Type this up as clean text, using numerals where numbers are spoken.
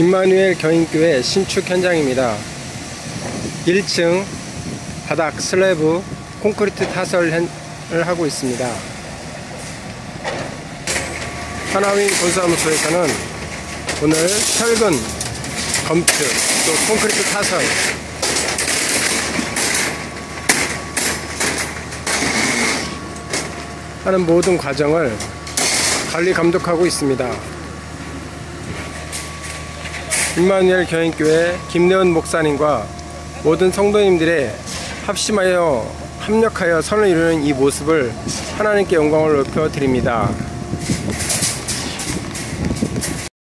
임마누엘 교인교회 신축 현장입니다. 1층 바닥 슬래브 콘크리트 타설을 하고 있습니다. 하나윈 건설사무소에서는 오늘 철근, 검트, 또 콘크리트 타설 하는 모든 과정을 관리 감독하고 있습니다. 임마누엘 교인교회 김내원 목사님과 모든 성도님들의 합심하여 합력하여 선을 이루는 이 모습을 하나님께 영광을 높여 드립니다.